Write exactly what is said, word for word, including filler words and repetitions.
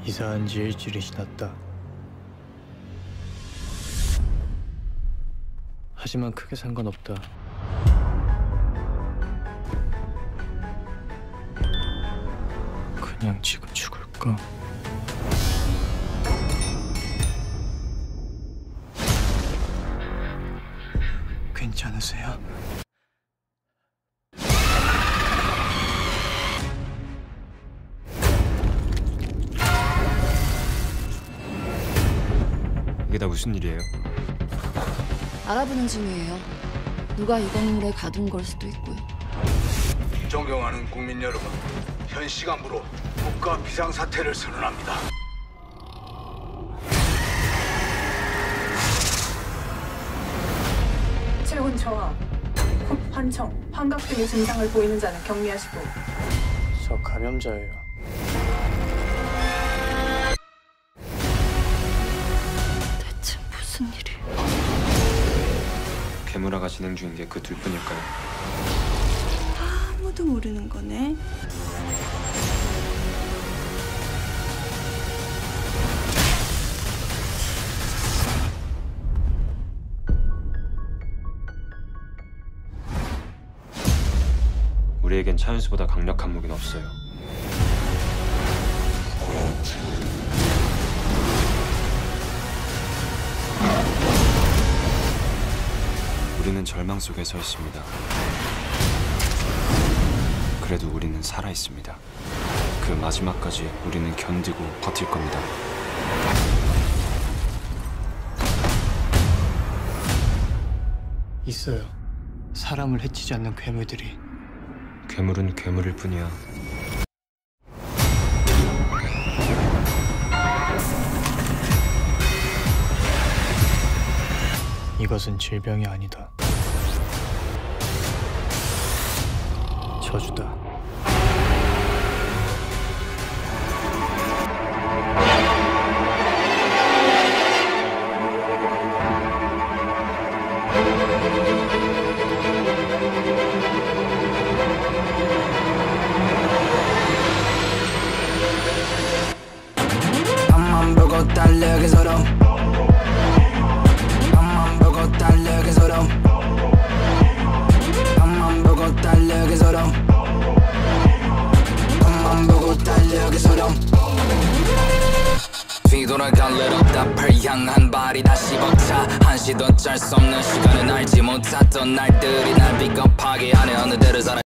이사한 지 일주일이 지났다. 하지만 크게 상관없다. 그냥 지금 죽을까? 괜찮으세요? 이게 다 무슨 일이에요? 알아보는 중이에요. 누가 이 건물에 가둔 걸 수도 있고요. 존경하는 국민 여러분, 현 시간부로 국가 비상사태를 선언합니다. 체온 저하, 콧 환청, 환각 등의 증상을 보이는 자는 격리하시고. 저 감염자예요. 대체 무슨 일이? 괴물화가 진행 중인 게 그 둘뿐일까요? 아무도 모르는 거네. 우리에겐 차윤수보다 강력한 무기는 없어요. 우리는 절망 속에 서 있습니다. 그래도 우리는 살아 있습니다. 그 마지막까지 우리는 견디고 버틸 겁니다. 있어요. 사람을 해치지 않는 괴물들이. 괴물은 괴물일 뿐이야. 이것은 질병이 아니다. 저주다. 앞만 보고 달려게 서로 앞만 보고 달려게 서로 앞만 보고 달려게 서로 앞만 보고 달려게 서로 뒤돌아갈 일 없다. 별 향한 발이 다시 벅차. 한시도 짤 수 없는 시간은 알지 못했던 날들이 날 비겁하게 하네. 어느 때를 살아